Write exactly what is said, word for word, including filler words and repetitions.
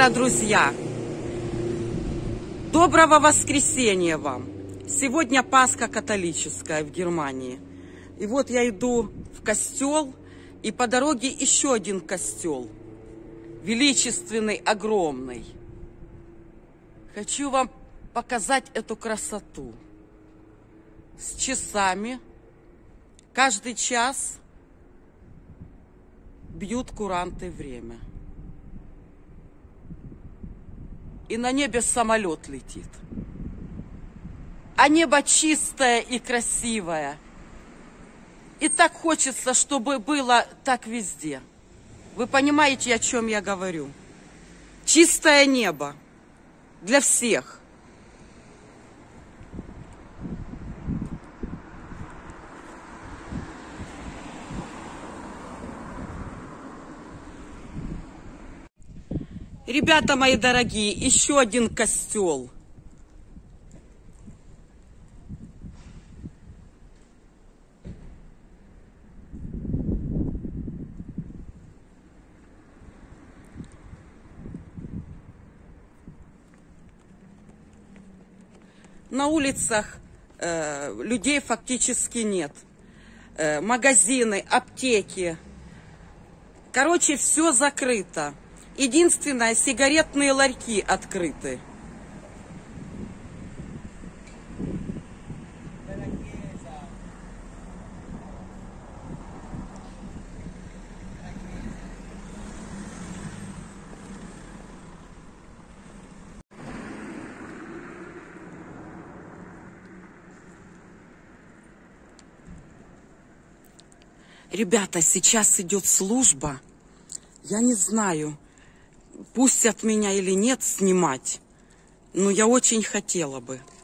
утро, друзья! Доброго воскресенья вам! Сегодня Пасха католическая в Германии. И вот я иду в костел, и по дороге еще один костел. Величественный, огромный. Хочу вам показать эту красоту. С часами. Каждый час бьют куранты время. И на небе самолет летит. А небо чистое и красивое. И так хочется, чтобы было так везде. Вы понимаете, о чем я говорю? Чистое небо для всех. Ребята мои дорогие, еще один костел. На улицах э, людей фактически нет. Э, магазины, аптеки. Короче, все закрыто. Единственное, сигаретные ларьки открыты. Ребята, сейчас идет служба. Я не знаю, пустят меня или нет снимать, но я очень хотела бы.